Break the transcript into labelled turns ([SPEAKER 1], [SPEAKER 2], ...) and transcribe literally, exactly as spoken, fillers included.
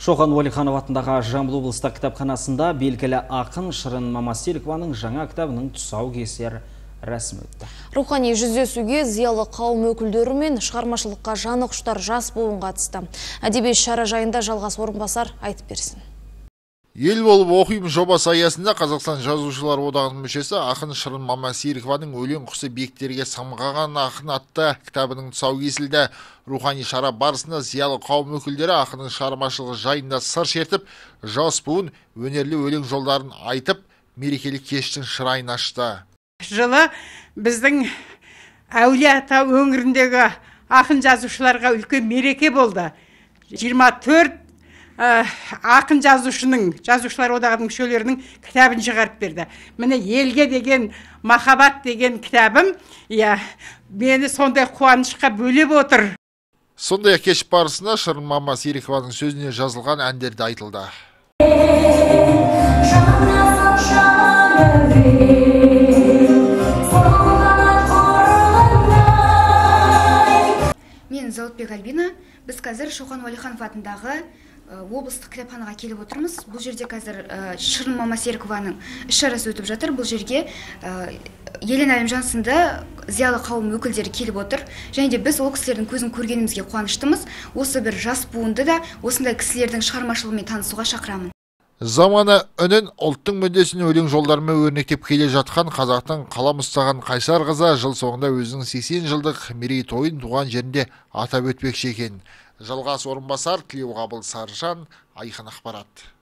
[SPEAKER 1] Шоқан Уәлиханов атындағы Жамбыл облыстық кітапханасында белгілі ақын Шырын Мамасерікованың жаңа кітабының тұсаукесер рәсімі өтті.
[SPEAKER 2] Рухани жүздесуге зиялы қауым өкілдері мен шығармашылыққа жаны құштар жас буын қатысты. Әдеби шара жайында Жалғас Орынбасар айтып берсін.
[SPEAKER 3] Ел болып оқимын жобасы аясында Қазақстан жазушылар одағының мүшесі ақын Шырын Мамасерікованың өлең құсы биіктерге самғаған ақын атты кітабының тұсауы кесілді. Рухани шара барысында зиялы қауым өкілдері ақынның шығармашылығы жайында сыр шертіп, жас буын өнерлі өлең жолдарын айтып, мерекелік кештің шырайын ашты.
[SPEAKER 4] Жылы біздің Әулие-Ата өңіріндегі ақын жазушыларға үлкен мереке болды. жиырма төрт ақын жазушының, жазушылар одағының мүшелерінің кітабын шығарып берді. Міне елге деген махаббат деген кітабым, я мені сондай қуанышқа бөлеп отыр.
[SPEAKER 3] Сондай кеш барысында Шырын Мамасерікованың сөзіне жазылған әндерді айтылды.
[SPEAKER 5] Мен Зауытбек Альбина. Біз қазір Шоқан Уәлиханов атындағы облыстық кітапханаға келіп отырмыз. Бұл жерде қазір Шырын Мамасерікованың іс-шарасы өтіп жатыр. Бұл жерге Елена Әлімжан сынды зиялы қауым өкілдері келіп отыр. Және де біз ол кісілердің көзін көргенімізге қуаныштымыз. Осы бір жас буынды да осындай кісілердің шығармашылығымен танысуға шақырамын.
[SPEAKER 3] Заманы үнін ұлттың мүддесін өлең жолдарымен өрнектеп келе жатқан қазақтың қалам ұстаған Қайсар қызы жыл соңында өзінің сексен жылдық мерейтойын туған жерінде атап өтпекші екен. Жалғас Орынбасар, Тілеуғабыл Саржан, Айқын ақпарат.